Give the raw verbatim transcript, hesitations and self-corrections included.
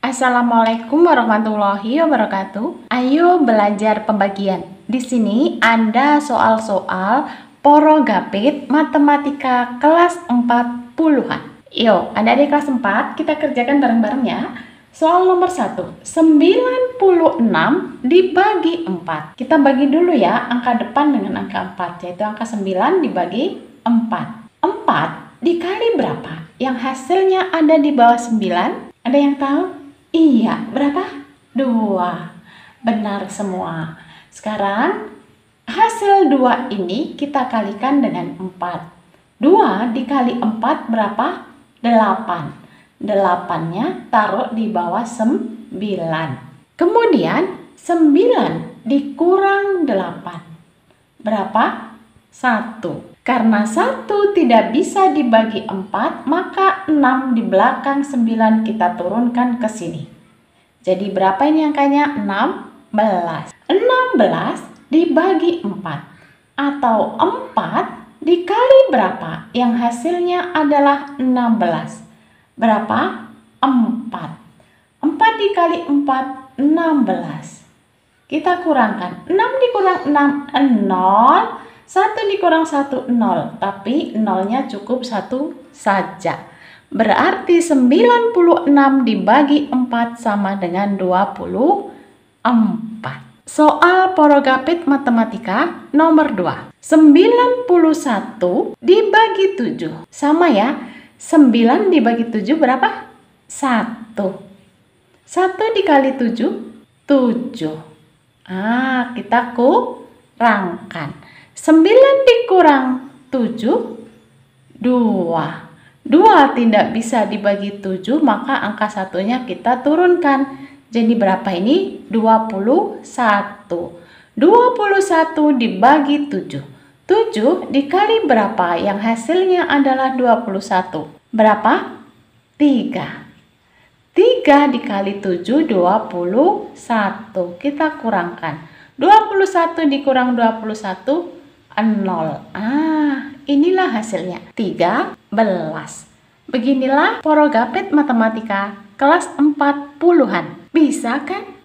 Assalamualaikum warahmatullahi wabarakatuh. Ayo belajar pembagian. Di sini ada soal-soal porogapit matematika kelas empat puluhan. Yuk, adik-adik kelas empat, kita kerjakan bareng-bareng ya. Soal nomor satu, sembilan puluh enam dibagi empat. Kita bagi dulu ya angka depan dengan angka empat, yaitu angka sembilan dibagi empat. empat dikali berapa? Yang hasilnya ada di bawah sembilan. Ada yang tahu? Iya, berapa? dua. Benar semua. Sekarang hasil dua ini kita kalikan dengan empat. dua dikali empat berapa? delapan. delapan-nya taruh di bawah sembilan. Kemudian sembilan dikurang delapan. Berapa? satu. Karena satu tidak bisa dibagi empat, maka enam di belakang sembilan kita turunkan ke sini. Jadi berapa ini angkanya? enam belas. enam belas dibagi empat. Atau empat dikali berapa? Yang hasilnya adalah enam belas. Berapa? empat. empat dikali empat, enam belas. Kita kurangkan. enam dikurang enam, nol. satu dikurang satu, nol. Tapi nolnya cukup satu saja. Berarti sembilan puluh enam dibagi empat sama dengan dua puluh empat. Soal porogapit matematika nomor dua. sembilan puluh satu dibagi tujuh. Sama ya. sembilan dibagi tujuh berapa? satu. satu dikali tujuh, tujuh. Ah, kita kurangkan. sembilan dikurang tujuh, dua. dua tidak bisa dibagi tujuh, maka angka satunya kita turunkan. Jadi berapa ini? dua puluh satu. dua puluh satu dibagi tujuh. tujuh dikali berapa? Yang hasilnya adalah dua puluh satu. Berapa? tiga. tiga dikali tujuh, dua puluh satu. Kita kurangkan. dua puluh satu dikurang dua puluh satu, nol. Ah, inilah hasilnya. tiga belas. Beginilah porogapit matematika kelas empat puluhan. Bisa kan?